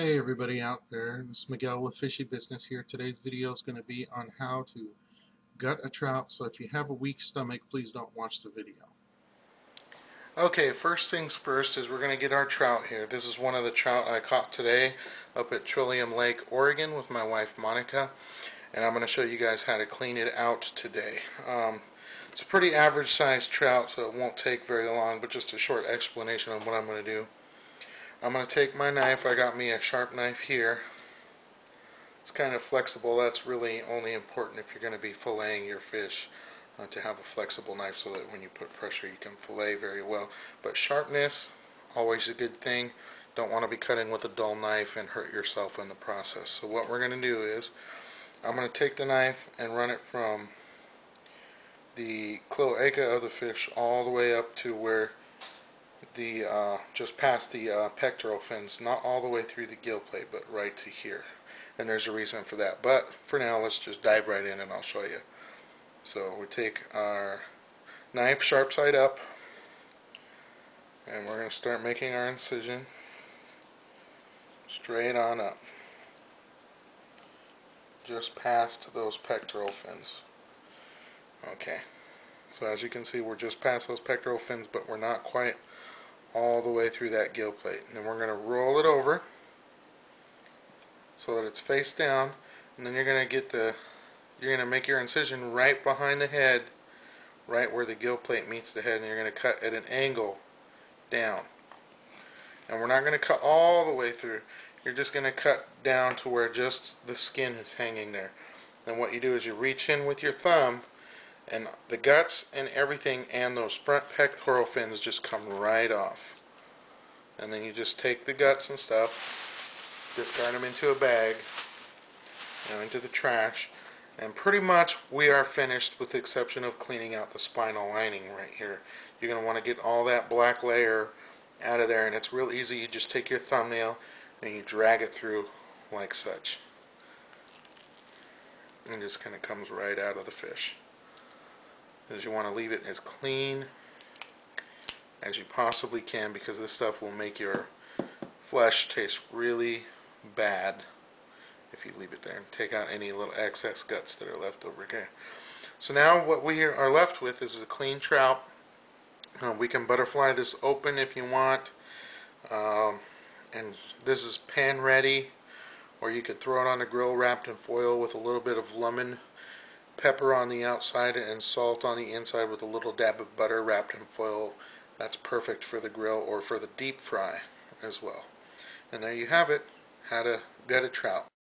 Hey everybody out there, this is Miguel with Fishy Business here. Today's video is going to be on how to gut a trout, so if you have a weak stomach, please don't watch the video. Okay, first things first is we're going to get our trout here. This is one of the trout I caught today up at Trillium Lake, Oregon with my wife Monica, and I'm going to show you guys how to clean it out today. It's a pretty average sized trout, so it won't take very long, but just a short explanation on what I'm going to do. I'm going to take my knife. I got me a sharp knife here. It's kind of flexible. That's really only important if you're going to be filleting your fish, to have a flexible knife so that when you put pressure you can fillet very well. But sharpness, always a good thing. Don't want to be cutting with a dull knife and hurt yourself in the process. So what we're going to do is I'm going to take the knife and run it from the cloaca of the fish all the way up to where the just past the pectoral fins, not all the way through the gill plate, but right to here. And there's a reason for that. But for now, let's just dive right in and I'll show you. So we take our knife sharp side up, and we're going to start making our incision straight on up, just past those pectoral fins. Okay, so as you can see, we're just past those pectoral fins, but we're not quite all the way through that gill plate. And then we're going to roll it over so that it's face down, and then you're going to make your incision right behind the head, right where the gill plate meets the head, and you're going to cut at an angle down. And we're not going to cut all the way through. You're just going to cut down to where just the skin is hanging there. And what you do is you reach in with your thumb, and the guts and everything and those front pectoral fins just come right off. And then you just take the guts and stuff, discard them into a bag, into the trash, and pretty much we are finished with the exception of cleaning out the spinal lining right here. You're going to want to get all that black layer out of there, and it's real easy. You just take your thumbnail and you drag it through like such, and it just kind of comes right out of the fish. Because you want to leave it as clean as you possibly can, because this stuff will make your flesh taste really bad if you leave it there, and take out any little excess guts that are left over here. So now what we are left with is a clean trout. We can butterfly this open if you want, and this is pan ready, or you could throw it on the grill wrapped in foil with a little bit of lemon pepper on the outside and salt on the inside with a little dab of butter wrapped in foil. That's perfect for the grill or for the deep fry as well. And there you have it, how to gut a trout.